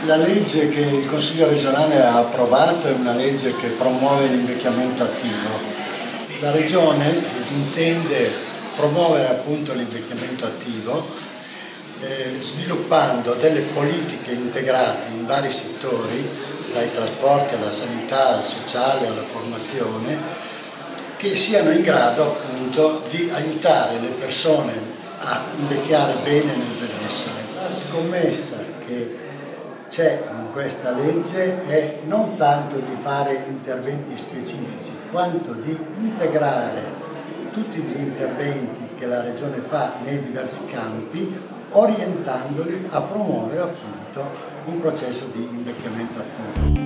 La legge che il Consiglio regionale ha approvato è una legge che promuove l'invecchiamento attivo. La Regione intende promuovere appunto l'invecchiamento attivo sviluppando delle politiche integrate in vari settori, dai trasporti alla sanità, al sociale, alla formazione, che siano in grado appunto di aiutare le persone a invecchiare bene nel benessere. La scommessa che c'è in questa legge è non tanto di fare interventi specifici, quanto di integrare tutti gli interventi che la Regione fa nei diversi campi, orientandoli a promuovere appunto un processo di invecchiamento attivo.